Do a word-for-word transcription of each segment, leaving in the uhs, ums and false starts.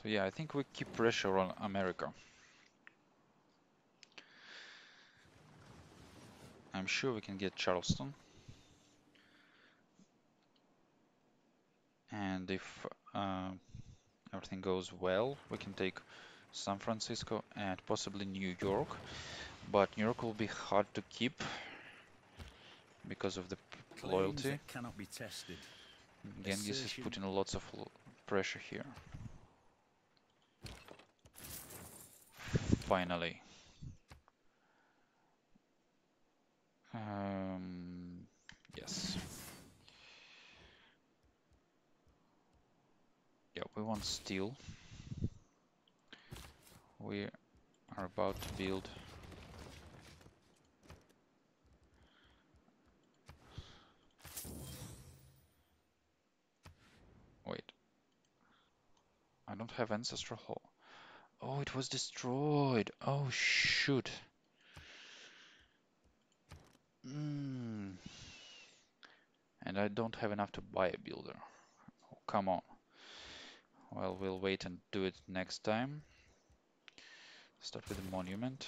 So yeah, I think we keep pressure on America. I'm sure we can get Charleston. And if uh, everything goes well, we can take San Francisco and possibly New York. But New York will be hard to keep because of the Claims loyalty. that cannot be tested. Genghis is Assertion. putting lots of pressure here. Finally. Um, yes. Yeah, we want steel. We are about to build. Wait. I don't have Ancestral Hall. Oh, it was destroyed. Oh, shoot. Mm. And I don't have enough to buy a builder. Oh, come on. Well, we'll wait and do it next time. Start with the monument.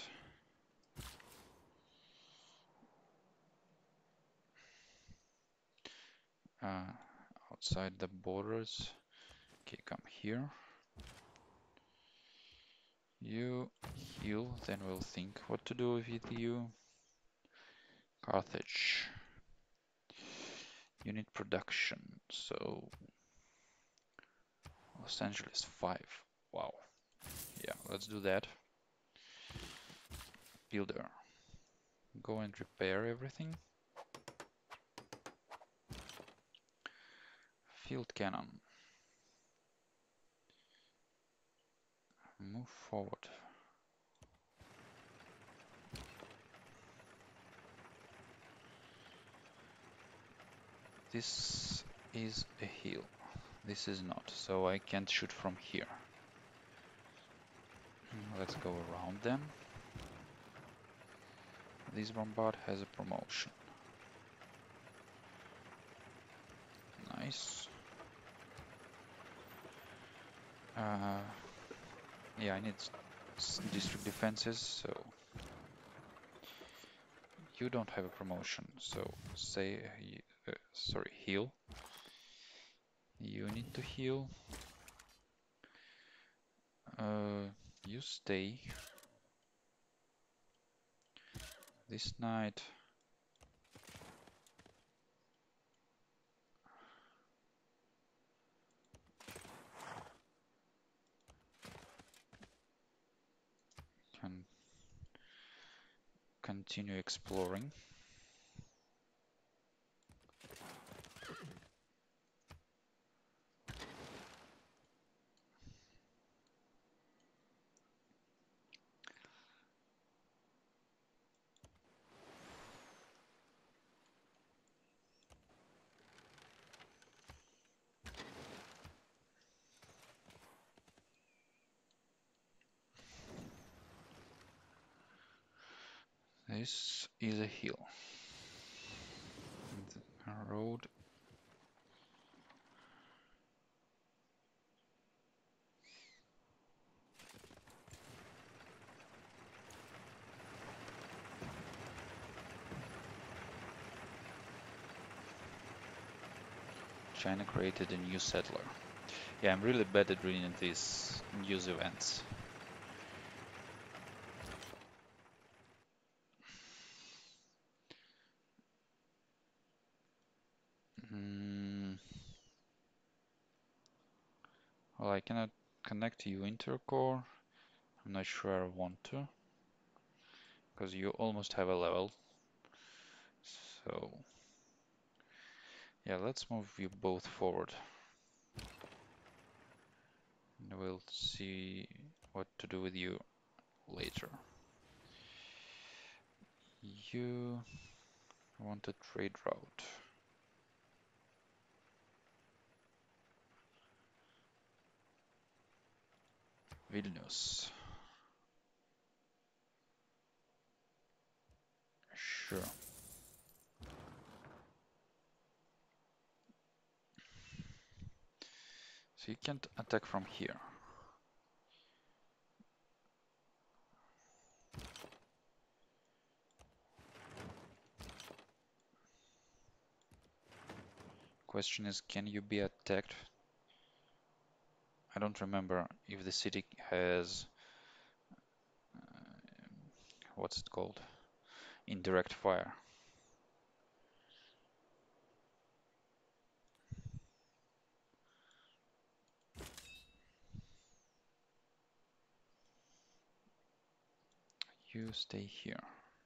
Uh, outside the borders. Okay, come here. You heal, then we'll think what to do with you. Carthage. Unit production. So Los Angeles five. Wow. Yeah, let's do that. Builder. Go and repair everything. Field cannon. Move forward. This is a hill. This is not, so I can't shoot from here. Let's go around them. This bombard has a promotion. Nice. Uh, yeah, I need district defenses, so you don't have a promotion. So say, uh, sorry, heal. You need to heal. Uh, you stay. This night. Can continue exploring. This is a hill. The road. China created a new settler. Yeah, I'm really bad at reading these news events. Mm, well, I cannot connect to you intercore. I'm not sure I want to, because you almost have a level. So, yeah, let's move you both forward. And we'll see what to do with you later. You want a trade route. Vilnius. Sure. So you can't attack from here. Question is, can you be attacked? I don't remember if the city has, uh, what's it called? Indirect fire. You stay here.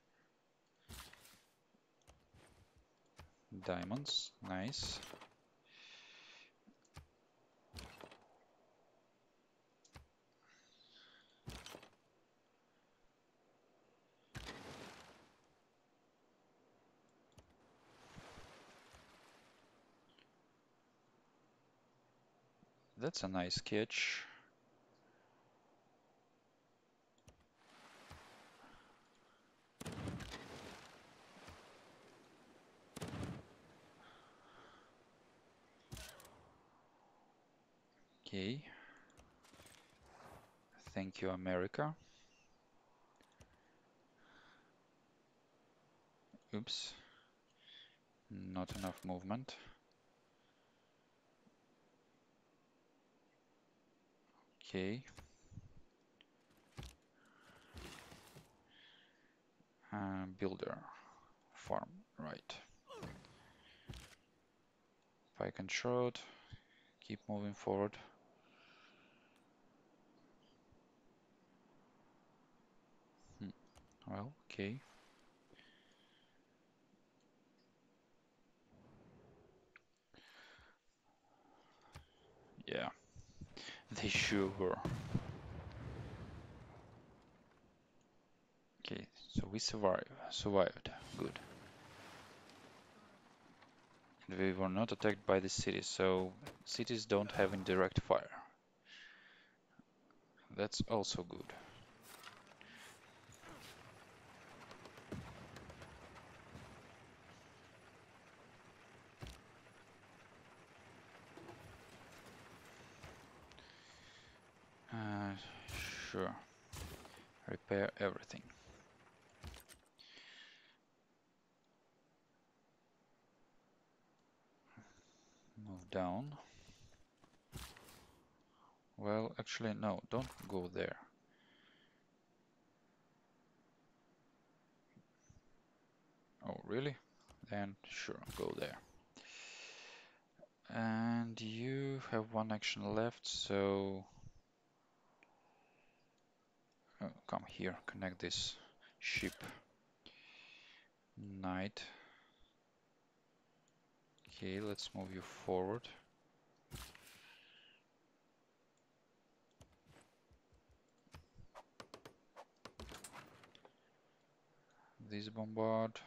Diamonds, nice. That's a nice catch. Okay. Thank you, America. Oops. Not enough movement. Okay. Uh, builder. Farm. Right. Pike and shot. Keep moving forward. Hmm. Well, okay. Yeah. They sure were. Okay, so we survived. Survived. Good. And we were not attacked by the city, so cities don't have indirect fire. That's also good. Uh, sure. Repair everything. Move down. Well, actually, no, don't go there. Oh, really? Then sure, go there. And you have one action left, so oh, come here, connect this ship. Knight. Okay, let's move you forward. This bombard.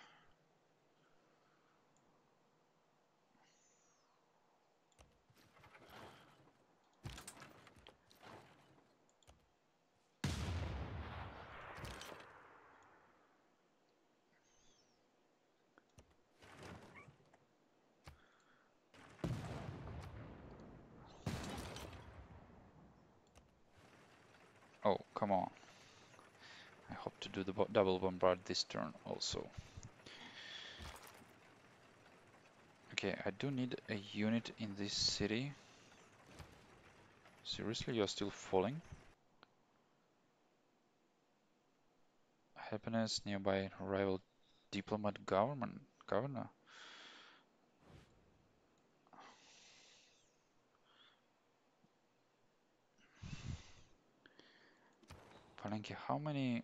Oh, come on. I hope to do the bo double bombard this turn also. Okay, I do need a unit in this city. Seriously, you're still falling? Happiness nearby rival diplomat government governor. Palenque, how many?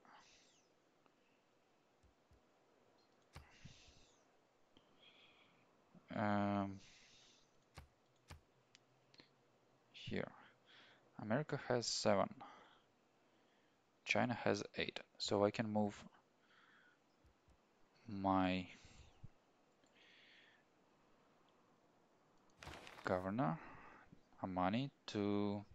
Um, here, America has seven. China has eight, so I can move my governor, Amani, to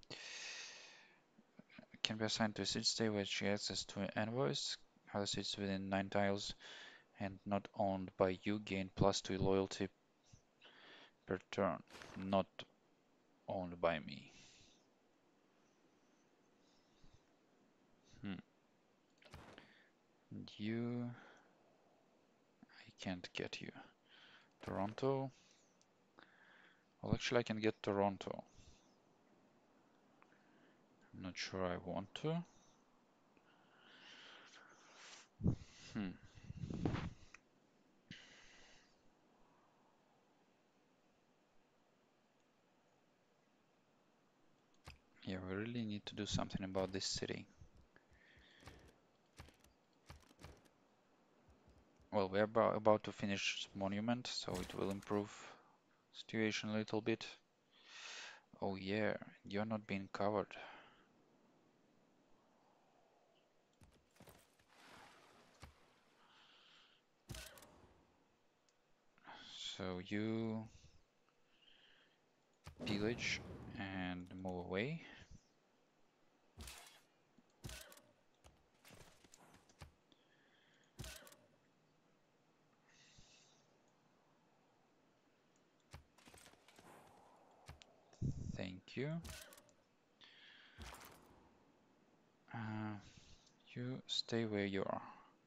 can be assigned to a city state which gets access to envoys. Other cities within nine tiles and not owned by you gain plus two loyalty per turn. Not owned by me. Hmm. And you, I can't get you. Toronto. Well, actually, I can get Toronto. I'm not sure I want to. Hmm. Yeah, we really need to do something about this city. Well, we're about, about to finish Monument, so it will improve situation a little bit. Oh yeah, you're not being covered. So you pillage and move away. Thank you. Uh, you stay where you are.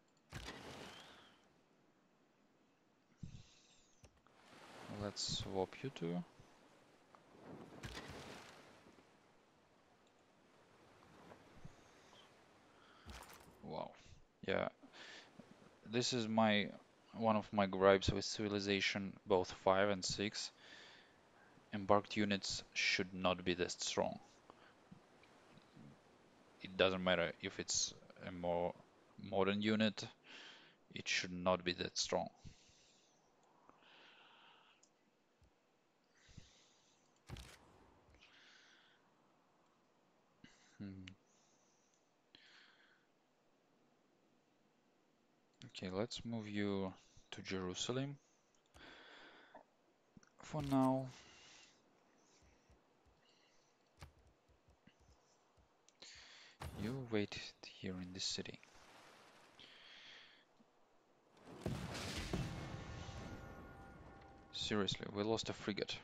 Let's swap you two. Wow. Yeah, this is my one of my gripes with Civilization, both five and six. Embarked units should not be that strong. It doesn't matter if it's a more modern unit, it should not be that strong. Hmm. Okay, let's move you to Jerusalem for now. You wait here in this city. Seriously, we lost a frigate.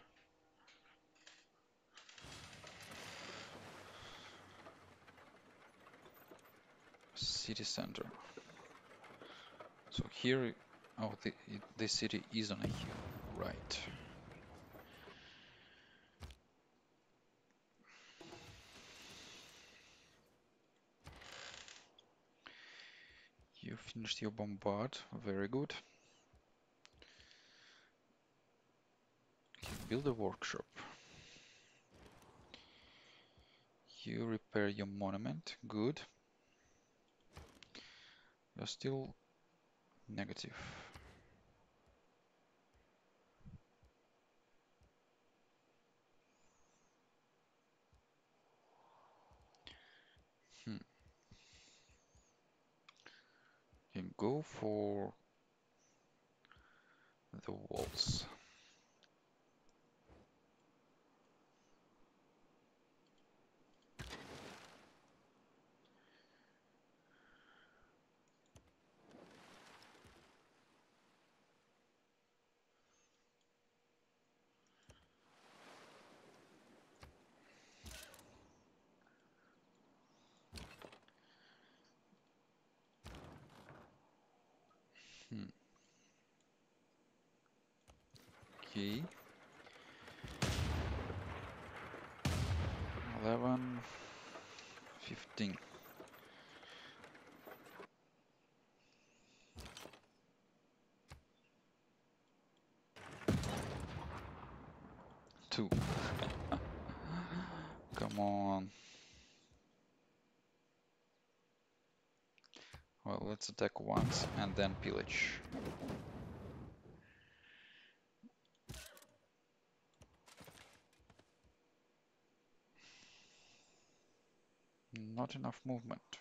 City center. So here, oh, the, it, this city is on a hill, right? You finished your bombard, very good. Okay, build a workshop. You repair your monument, good. You're still negative. Hmm. You go for the walls. Hmm. Okay. eleven, fifteen. Two. Come on. Well, let's attack once and then pillage. Not enough movement.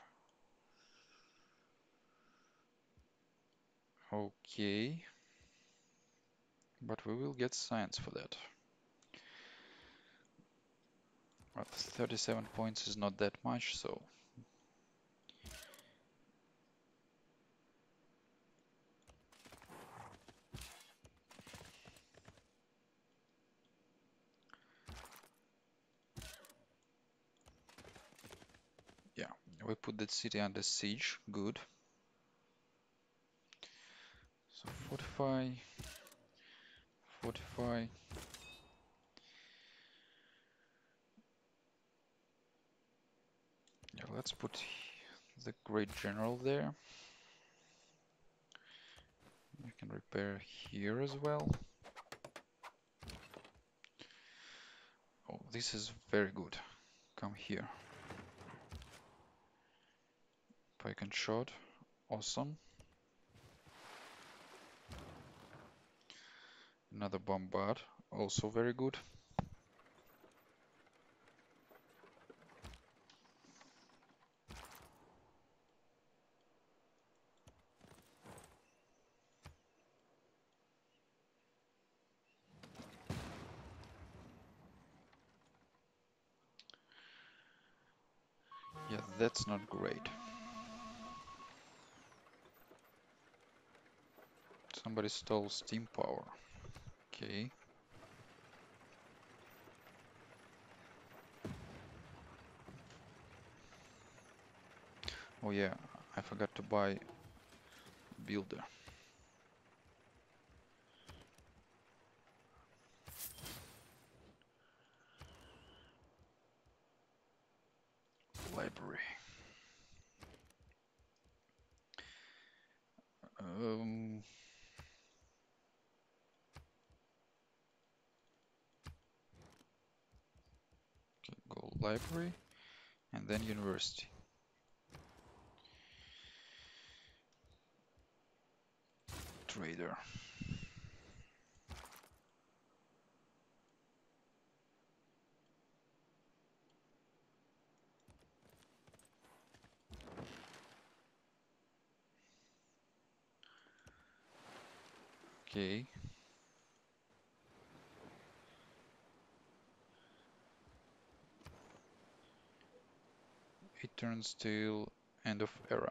Okay. But we will get science for that. Well, thirty-seven points is not that much, so... Yeah, we put that city under siege, good. So fortify, fortify. let's put the Great General there. You can repair here as well. Oh, this is very good. Come here. Pike and shot. Awesome. Another bombard. Also very good. Yeah, that's not great. Somebody stole steam power. Okay. Oh yeah, I forgot to buy builder. Library. Um, okay, go library and then university. Trader. Okay. It turns till end of era.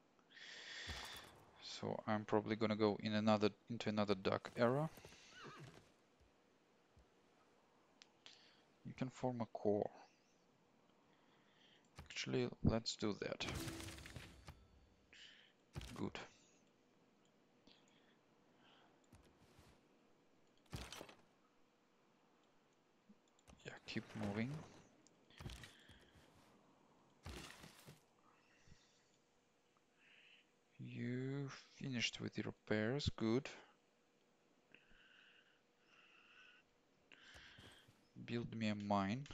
So I'm probably gonna go in another into another dark era. You can form a core. Actually, let's do that. Good. Yeah, keep moving. You finished with the repairs, good. Build me a mine.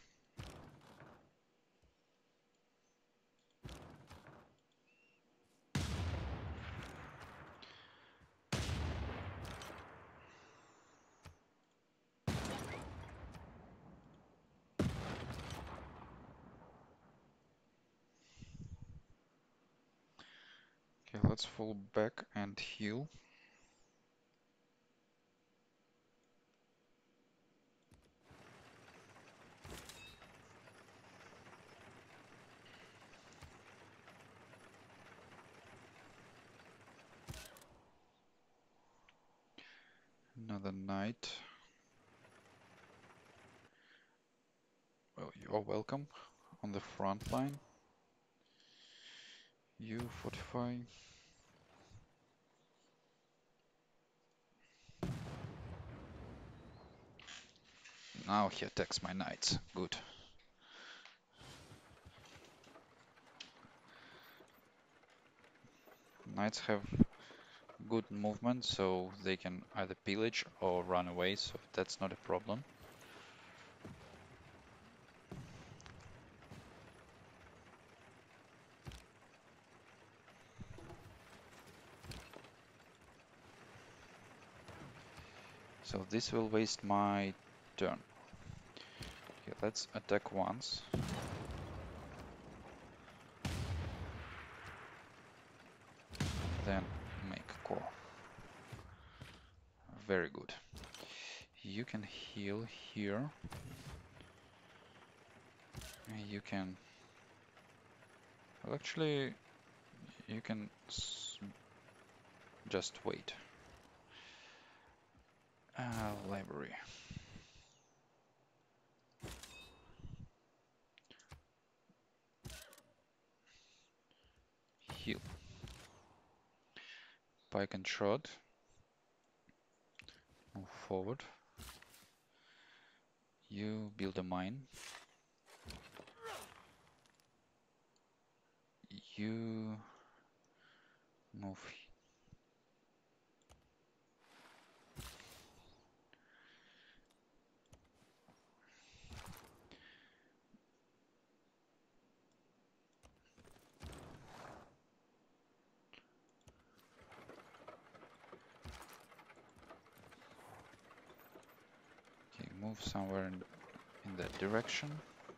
Okay, let's fall back and heal. Another knight. Well, you're welcome on the front line. You fortify. Now he attacks my knights. Good. Knights have good movement, so they can either pillage or run away, so that's not a problem. So this will waste my turn. Okay, let's attack once. Then make core. Very good. You can heal here. You can... Well, actually, you can s just wait. Uh, library. Heal. Pike and shot. Move forward. You build a mine. you move. Okay, move somewhere in, in that direction.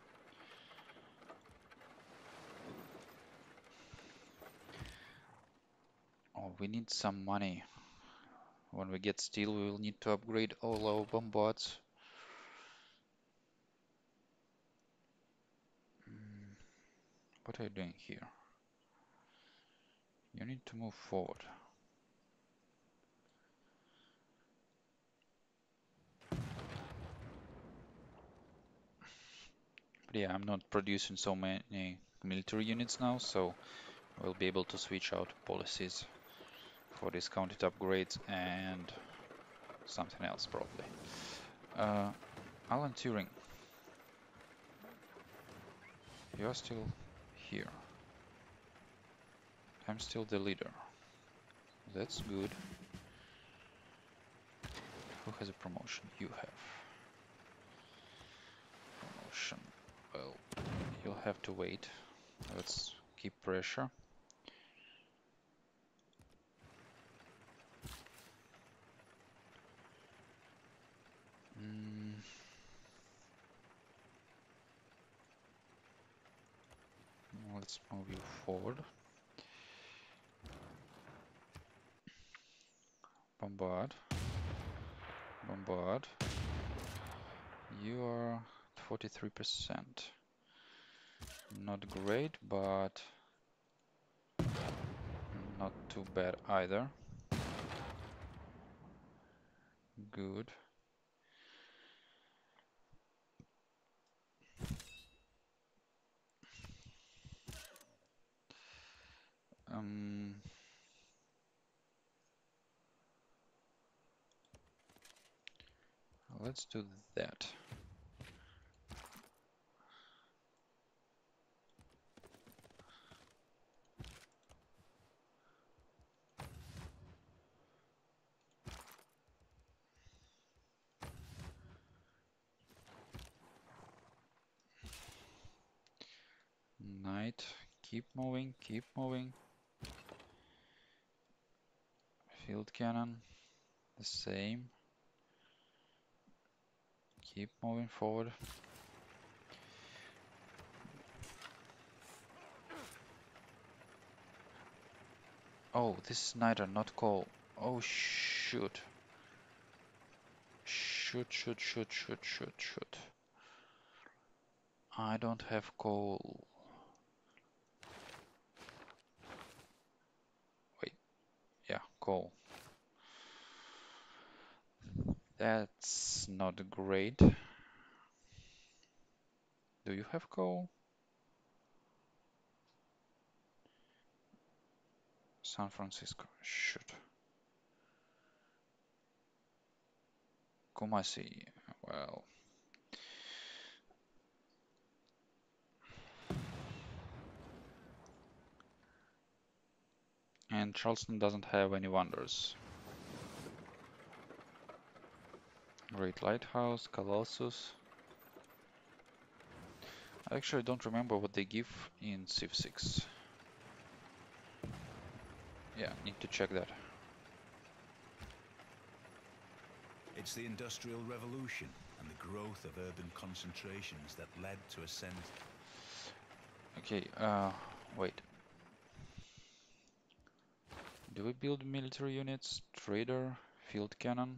Oh, we need some money. When we get steel, we will need to upgrade all our bombards. Mm, what are you doing here? You need to move forward. But yeah, I'm not producing so many military units now, so we'll be able to switch out policies for discounted upgrades and something else probably. Uh, Alan Turing, you're still here. I'm still the leader. That's good. Who has a promotion? You have. Promotion. Well, you'll have to wait. Let's keep pressure. Mm. Let's move you forward. Bombard. Bombard. You are forty-three percent. Not great, but not too bad either. Good. Um, let's do that. Knight, keep moving, keep moving. Field cannon, the same. Keep moving forward. Oh, this is Niter, not coal. Oh, shoot. Shoot, shoot, shoot, shoot, shoot, shoot. I don't have coal. Wait, yeah, coal. That's not great. Do you have coal? San Francisco, shoot. Kumasi, well. And Charleston doesn't have any wonders. Great Lighthouse, Colossus. I actually don't remember what they give in Civ six. Yeah, need to check that. It's the Industrial Revolution and the growth of urban concentrations that led to a sense. Okay, uh, wait. Do we build military units? Trader, field cannon,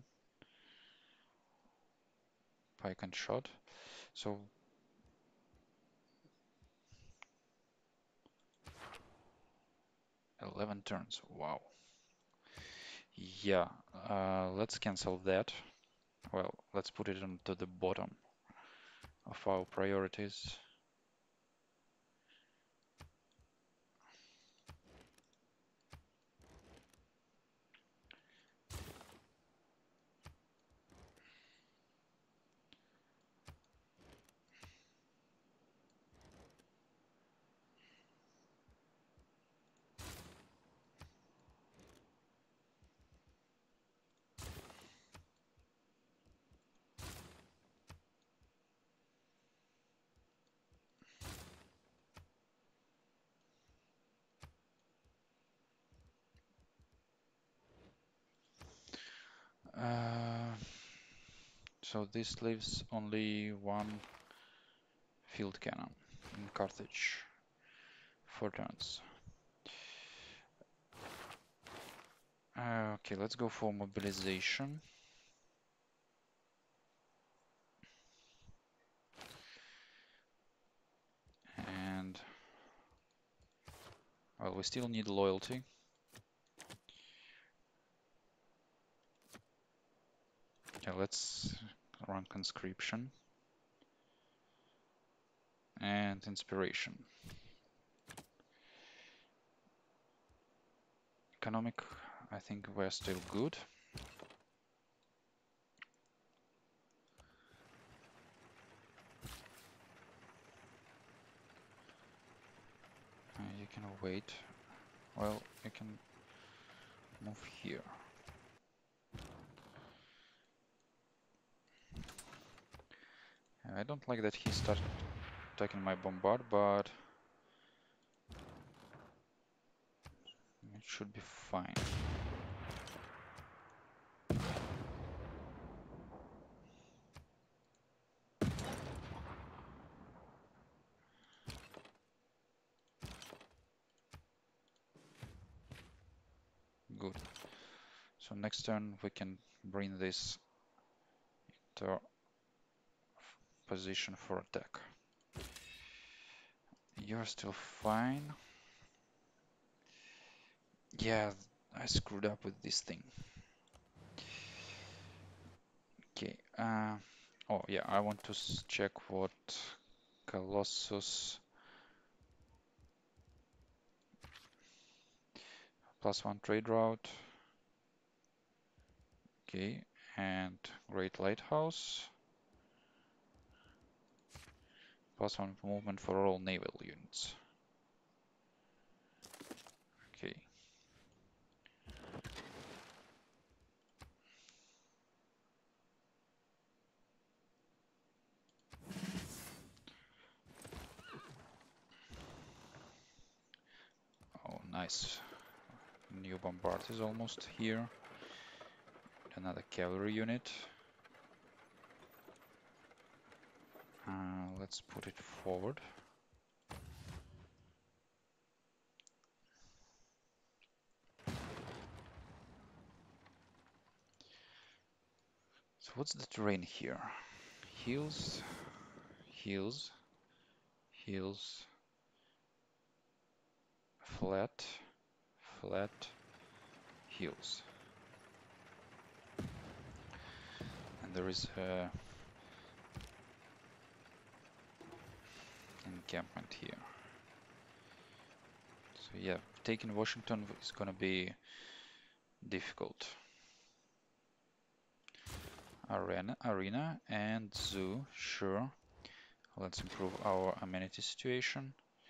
pike and shot. So eleven turns. Wow. Yeah, uh, let's cancel that. Well, let's put it onto the bottom of our priorities. So this leaves only one field cannon in Carthage. Four turns. Uh, okay, let's go for mobilization. And well, we still need loyalty. Okay, let's run conscription and inspiration. Economic, I think we're still good. Uh, you can wait. Well, you can move here. I don't like that he started attacking my bombard, but it should be fine. Good. So next turn we can bring this to position for attack. You're still fine. Yeah, I screwed up with this thing. Okay. Uh, oh yeah, I want to check what Colossus plus one trade route. Okay, and Great Lighthouse plus one movement for all naval units. Okay. Oh, nice. New bombard is almost here. Another cavalry unit. Uh, let's put it forward. So what's the terrain here? Hills, hills, hills, flat, flat, hills. And there is a encampment here. So yeah, taking Washington is gonna be difficult. Arena, arena and zoo, sure. Let's improve our amenity situation.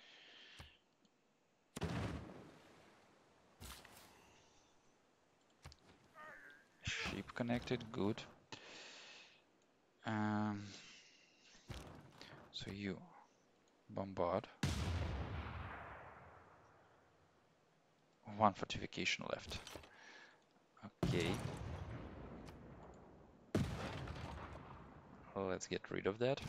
Ship connected, good. Um, so you bombard. One fortification left. Okay. Let's get rid of that.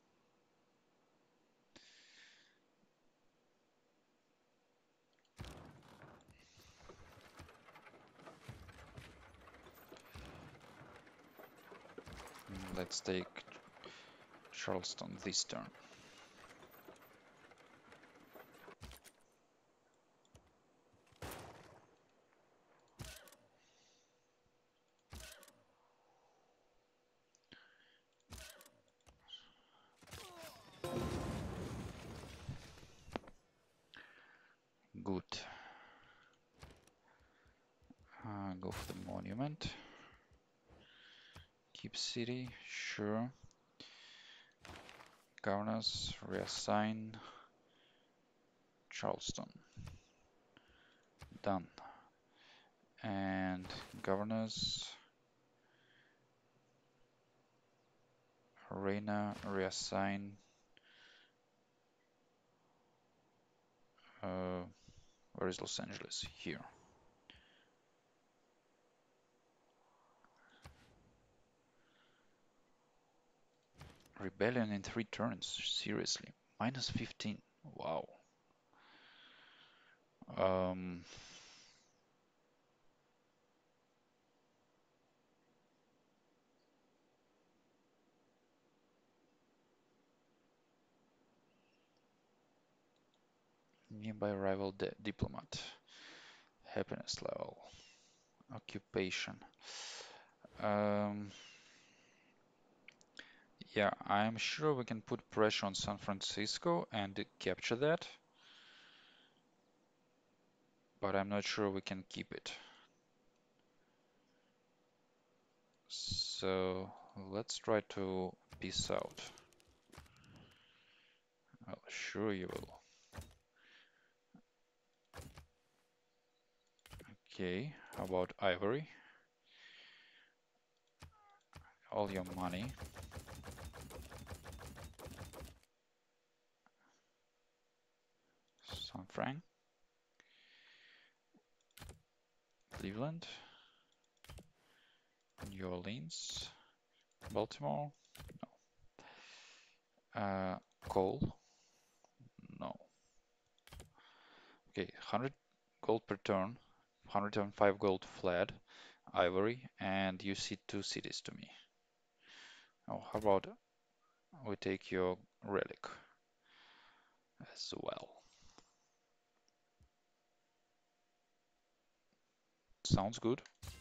Let's take Charleston this turn. Good. Uh, go for the monument. Keep city, sure. Governors, reassign Charleston. Done. And governors, Reina, reassign. Uh, where is Los Angeles? Here. Rebellion in three turns. Seriously. Minus fifteen. Wow. Um, nearby rival di diplomat. Happiness level. Occupation. Um, yeah, I'm sure we can put pressure on San Francisco and capture that, but I'm not sure we can keep it. So let's try to peace out. Well, sure you will. Okay, how about Ivory? All your money. San Fran. Cleveland. New Orleans. Baltimore. No. Uh, coal. No. Okay, one hundred gold per turn. one hundred five gold flat. Ivory. And you see two cities to me. Oh, how about we take your relic as well? Sounds good.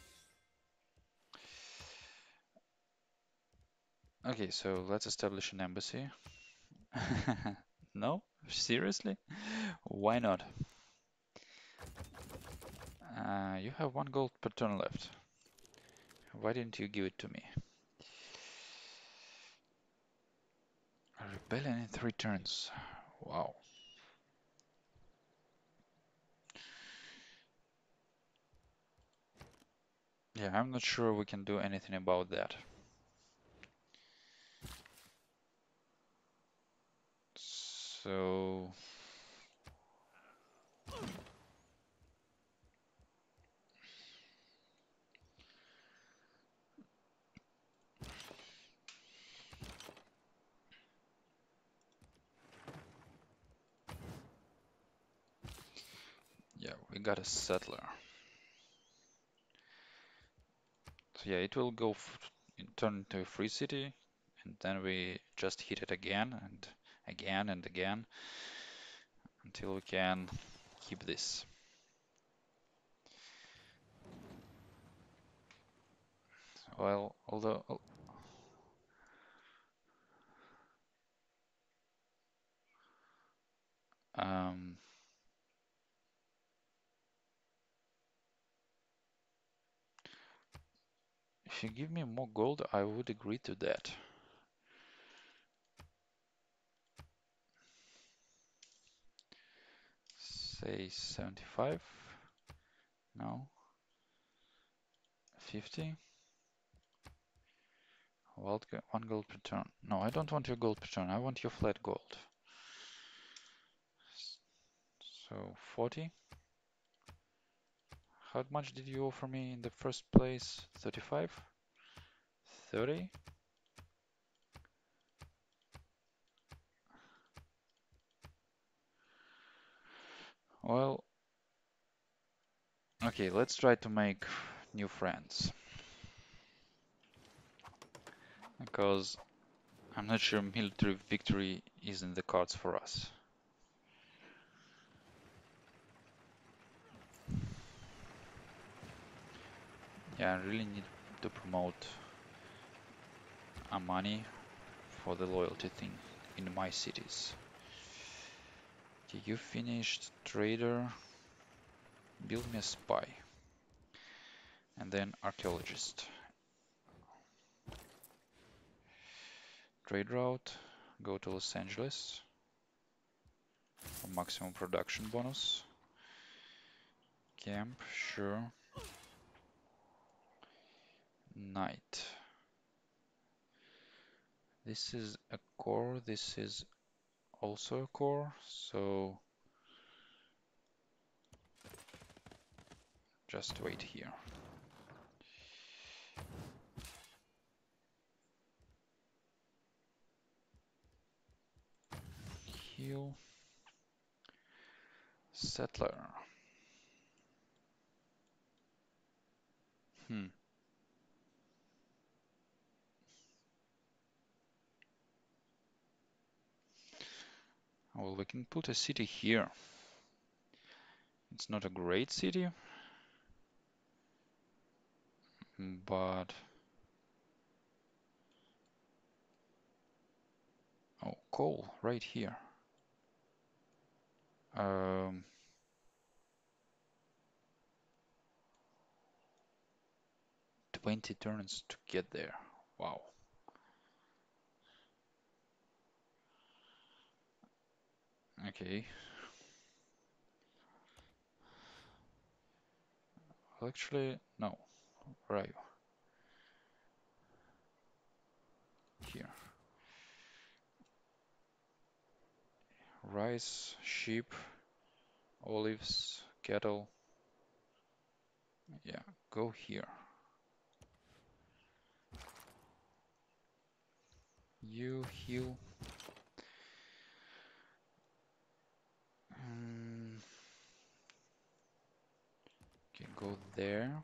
Okay, so let's establish an embassy. No? Seriously? Why not? Uh, you have one gold per turn left. Why didn't you give it to me? A rebellion in three turns. Wow. Yeah, I'm not sure we can do anything about that. So... yeah, we got a settler. So yeah, it will go f turn into a free city, and then we just hit it again and again and again until we can keep this. Well, although oh, um, if you give me more gold, I would agree to that. Say seventy-five? No. fifty? Wild go one gold per turn. No, I don't want your gold per turn. I want your flat gold. So forty? How much did you offer me in the first place? thirty-five? thirty? Well, okay, let's try to make new friends. Because I'm not sure military victory is in the cards for us. Yeah, I really need to promote Amani for the loyalty thing in my cities. Okay, you finished trader. Build me a spy. And then archaeologist. Trade route. Go to Los Angeles for maximum production bonus. Camp, sure. Night. This is a core, this is also a core, so just wait here. heal. Settler. Hmm. Well, we can put a city here. It's not a great city, but oh, coal right here. Um, twenty turns to get there. Wow. Okay. Well, actually, no. Where are you? Here. Rice, sheep, olives, cattle. Yeah, go here. You heal. Mm, okay, go there.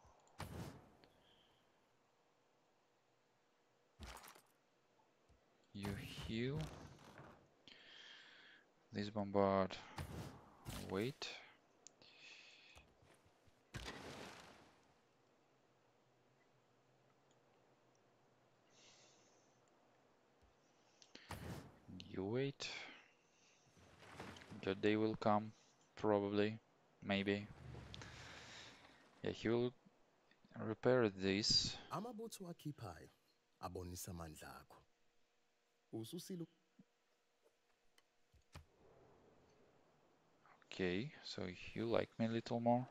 You heal. This bombard. Wait. You wait. The day will come. Probably. Maybe. Yeah, he will repair this. Amabutho wakhiphayo abonisa amandla akho. Ususilo Okay, so you like me a little more.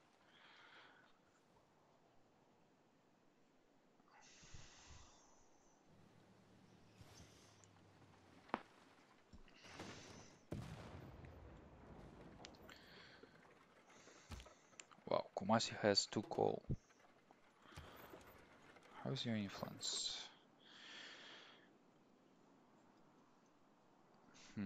Wow, Kumasi has two coal. How's your influence? Hmm.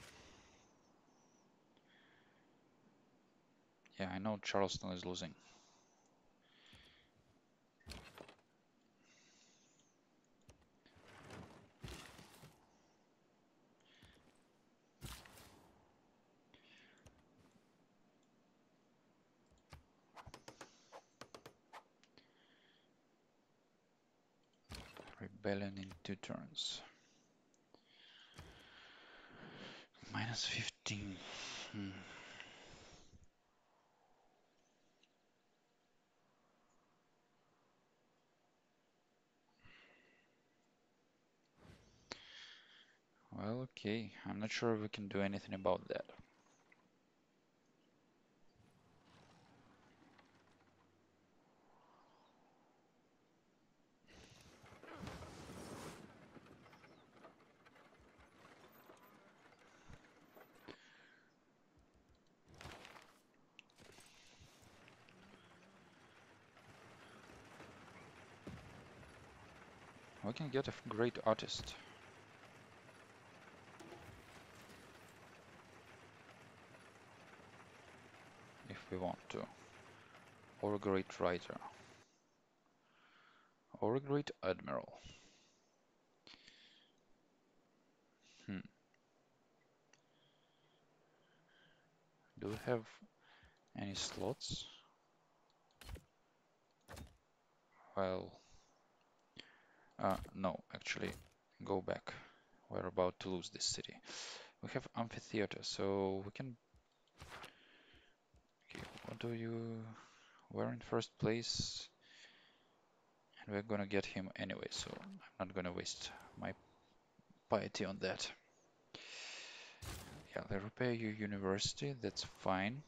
Yeah, I know Charleston is losing. Rebellion in two turns. Minus fifteen. Hmm. Well, okay. I'm not sure if we can do anything about that. We can get a great artist if we want to, or a great writer, or a great admiral. Hmm. Do we have any slots? Well, uh, no, actually, go back. We're about to lose this city. We have amphitheater, so we can. Okay, what do you? We're in first place, and we're gonna get him anyway, so I'm not gonna waste my piety on that. Yeah, they repair your university, that's fine.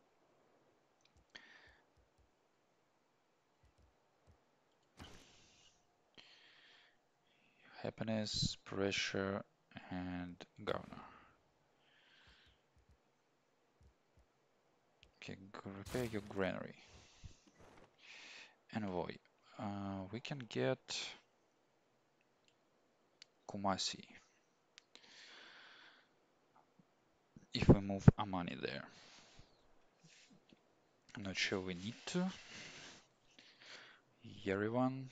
Happiness, pressure, and governor. Okay, repair your granary. Envoy. Uh, we can get Kumasi. if we move Amani there. I'm not sure we need to. Yerevan.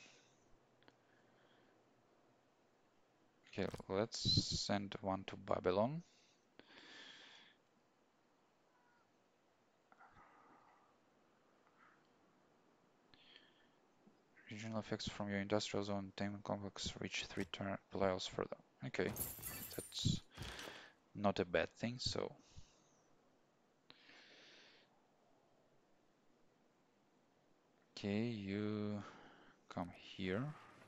Okay, let's send one to Babylon. Regional effects from your industrial zone entertainment complex reach three players further. Okay, that's not a bad thing, so. Okay, you come here.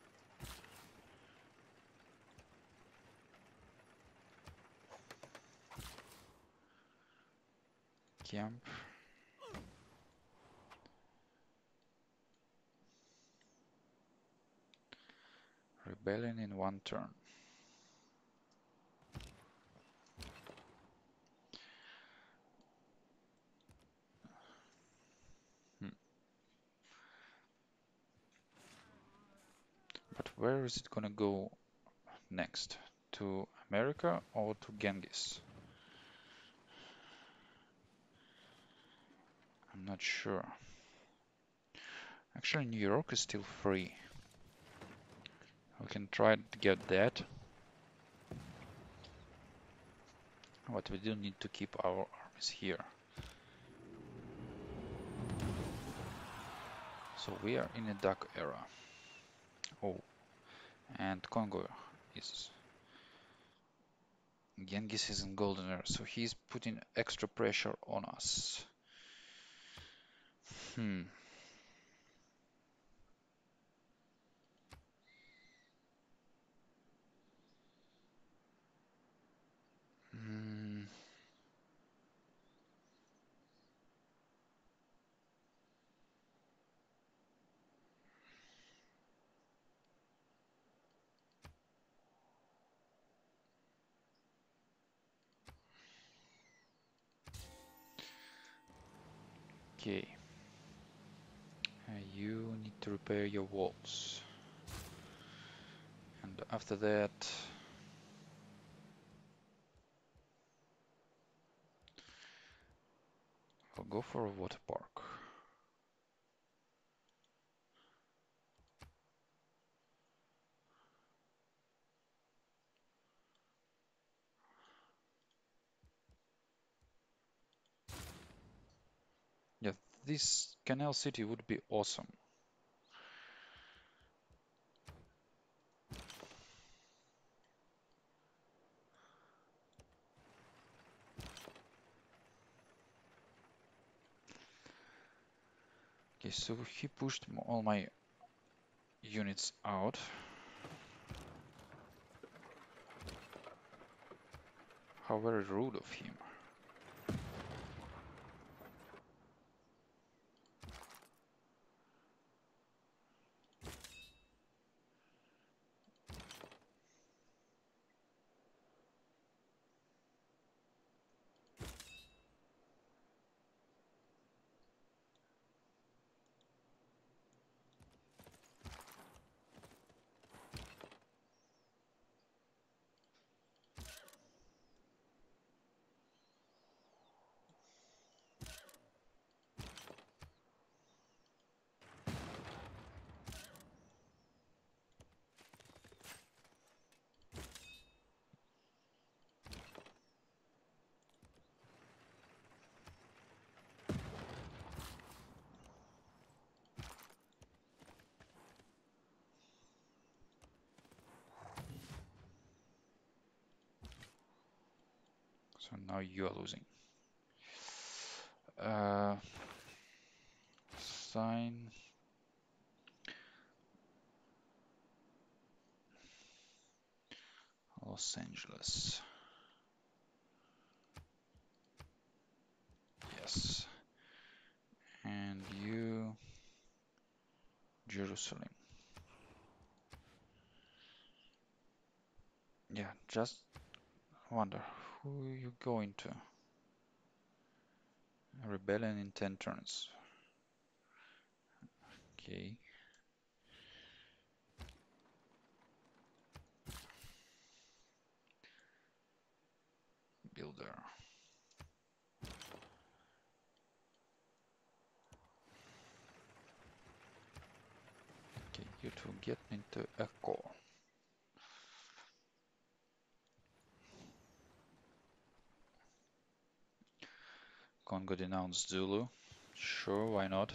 Camp. Rebellion in one turn. Hmm. But where is it gonna go next? To America or to Genghis? I'm not sure. Actually, New York is still free. We can try to get that. But we do need to keep our armies here. So we are in a dark era. Oh, and Congo is... Genghis is in golden era, so he's putting extra pressure on us. Hmm. Hmm. Okay. Uh, you need to repair your walls. And after that, I'll go for a water park. Yeah, this canal city would be awesome. Okay, so he pushed all my units out. How very rude of him. So now you are losing. Uh, sign. Los Angeles. Yes. And you, Jerusalem. Yeah, just wonder who you going to. Rebellion in ten turns. Okay. Builder. get into Echo. Congo denounced Zulu. Sure, why not?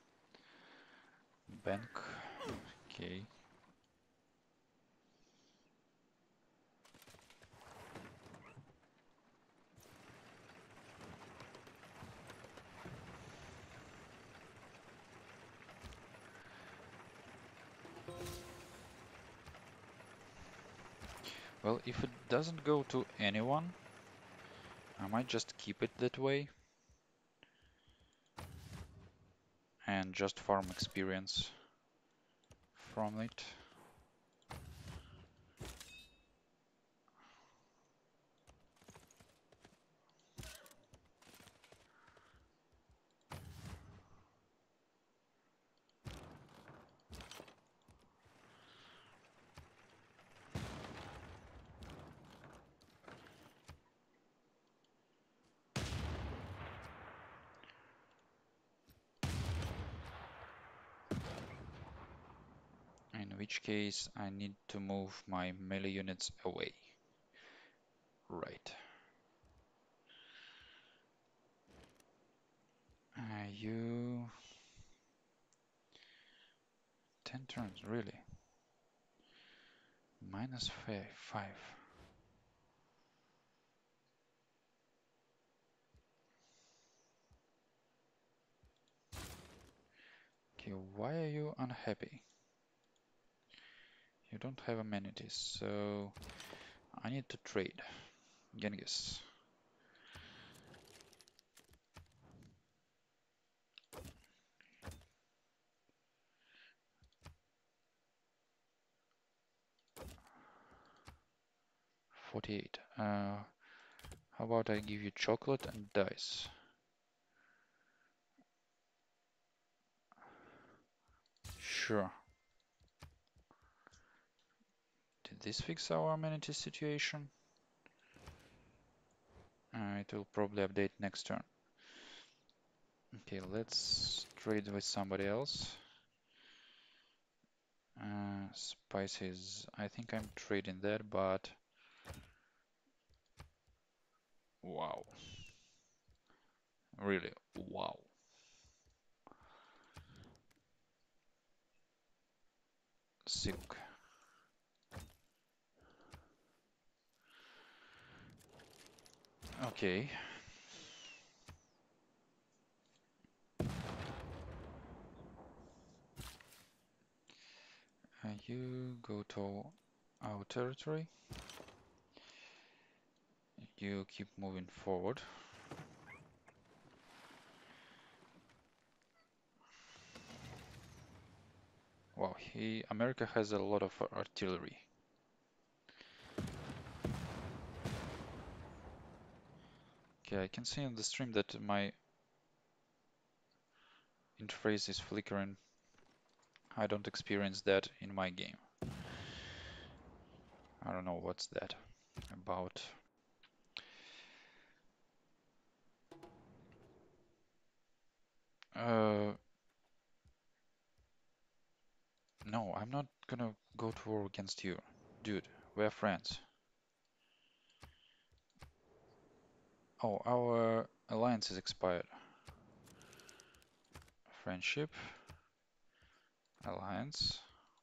Bank. Okay. Well, if it doesn't go to anyone, I might just keep it that way and just farm experience from it. In which case I need to move my melee units away. Right. Uh, you... ten turns, really? Minus five. five. Okay, why are you unhappy? You don't have amenities, so I need to trade. Genghis. forty-eight. Uh, how about I give you chocolate and dice? Sure. Did this fix our amenity situation? Uh, it will probably update next turn. Okay, let's trade with somebody else. Uh, spices. I think I'm trading that, but wow. Really, wow. Silk. Okay. Uh, you go to our territory. You keep moving forward. Wow, he America has a lot of artillery. Okay, I can see on the stream that my interface is flickering. I don't experience that in my game. I don't know what's that about. Uh, no, I'm not gonna go to war against you. Dude, we're friends. Oh, our alliance is expired. Friendship. Alliance.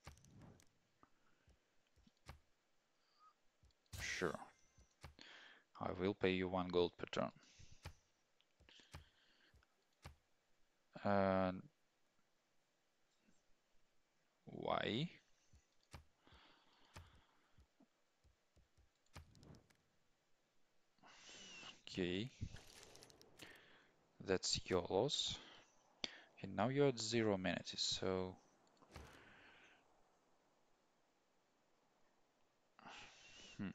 Sure. I will pay you one gold per turn. And why? Okay. That's your loss. Okay, now you're at zero amenities, so... Hmm.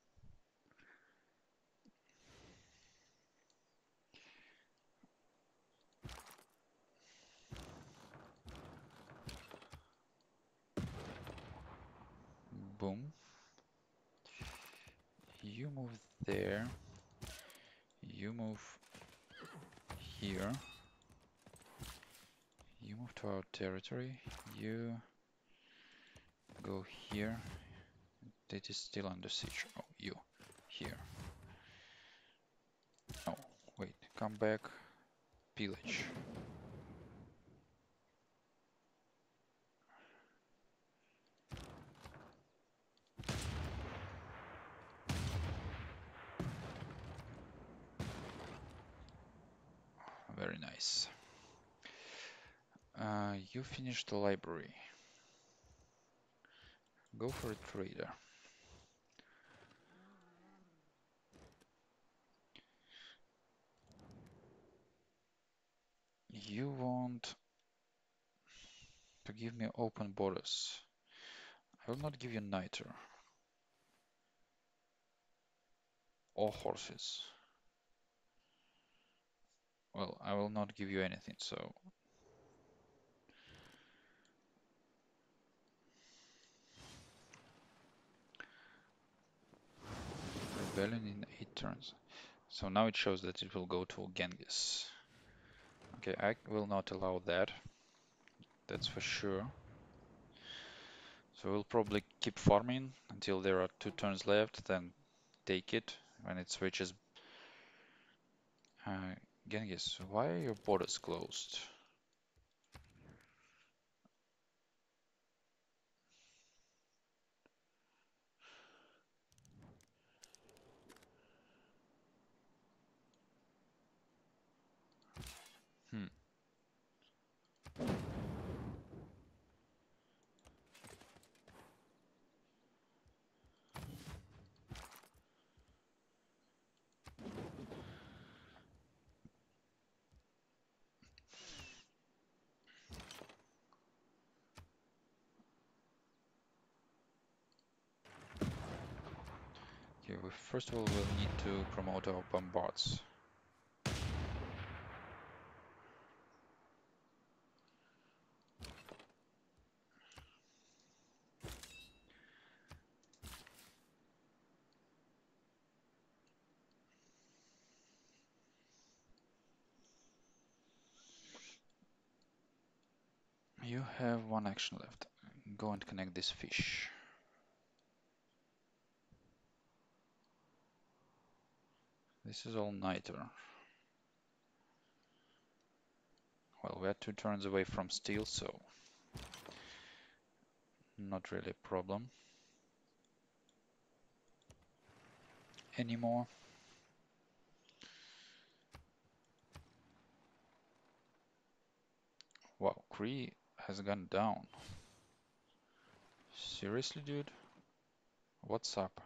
Boom. You move there. You move here. You move to our territory. You Go here. It is still under siege. Oh, you. Here. Oh, wait. Come back. Pillage. Very nice. Uh, you finished the library. Go for a trader. You want to give me open borders. I will not give you niter or horses. Well, I will not give you anything, so rebellion in eight turns. So now it shows that it will go to Genghis. Okay, I will not allow that. That's for sure. So we'll probably keep farming until there are two turns left, then take it when it switches. Uh, Genghis, why are your borders closed? Hmm. Okay, we first of all will need to promote our bombards. You have one action left. Go and connect this fish. This is all niter. Well, we are two turns away from steel, so not really a problem anymore. Wow, Kree has gone down. Seriously, dude? What's up?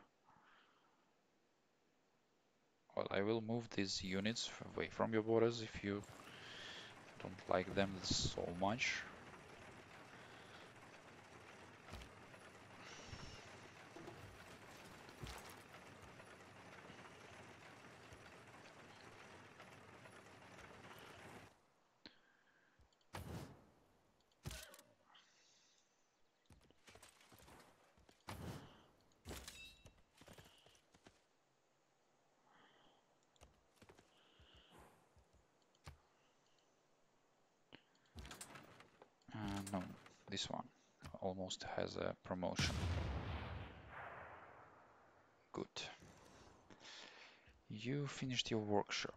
Well, I will move these units away from your borders if you don't like them so much. Uh, no, this one almost has a promotion. Good. You finished your workshop.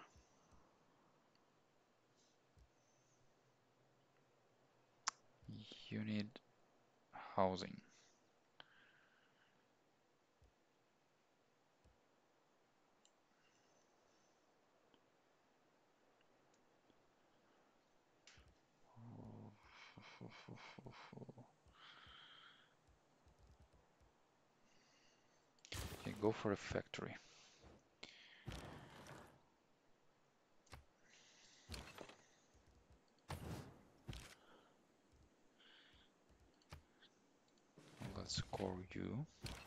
You need housing. Okay, go for a factory. Let's score you.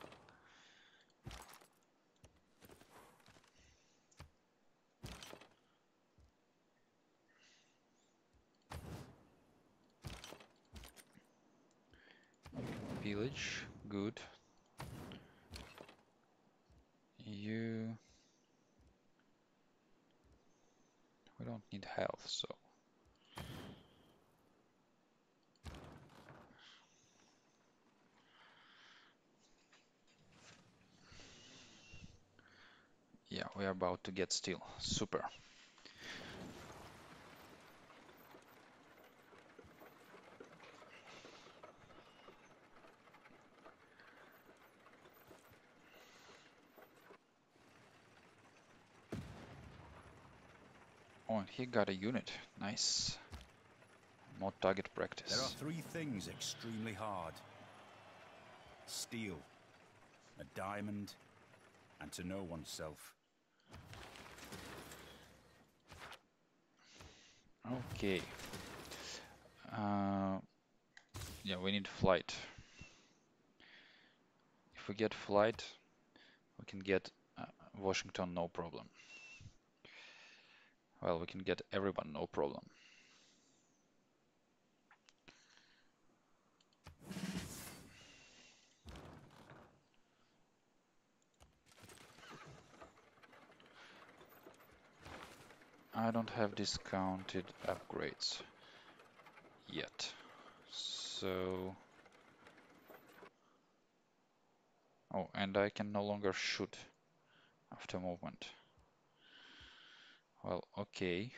Village, good. You... We don't need health, so... Yeah, we are about to get steel. Super. Oh, and he got a unit. Nice. More target There are practice. three things extremely hard: steel, a diamond, and to know oneself. Okay. Uh, yeah, we need flight. If we get flight, we can get uh, Washington, no problem. Well, we can get everyone, no problem. I don't have discounted upgrades yet. So... Oh, and I can no longer shoot after movement. Well, okay.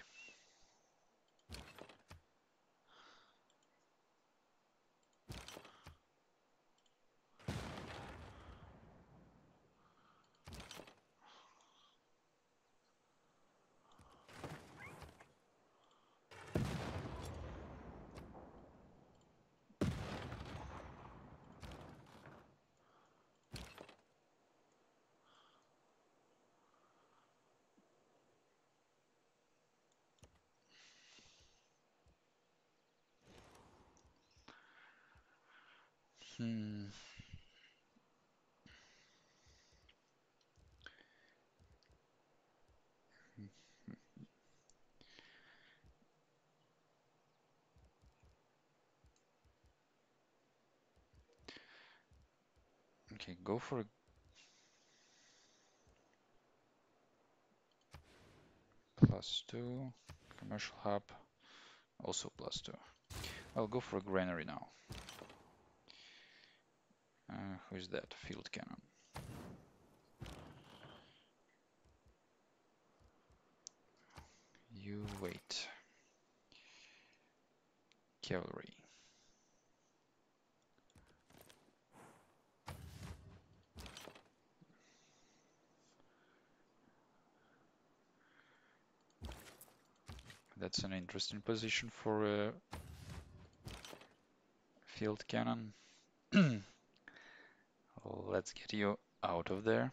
Hmm. Okay, go for a plus two. Commercial hub, also plus two. I'll go for a granary now. Uh, who is that? Field cannon. You wait. Cavalry. That's an interesting position for a field cannon. Let's get you out of there.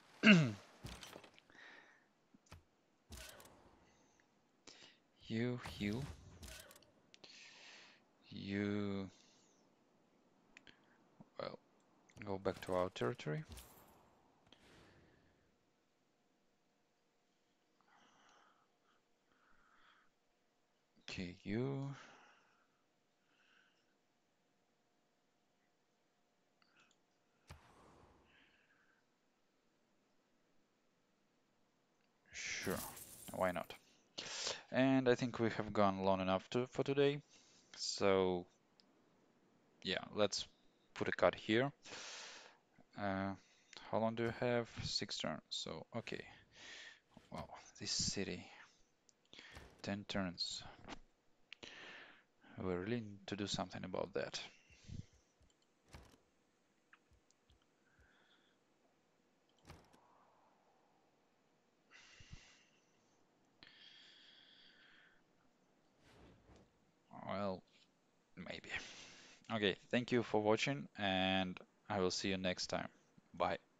You heal. You, well, go back to our territory. Okay, you. Sure, why not? And I think we have gone long enough to, for today. So, yeah, let's put a cut here. Uh, how long do you have? Six turns. So, okay. Wow, this city. Ten turns. We really need to do something about that. Well, maybe. Okay, thank you for watching, and I will see you next time. Bye.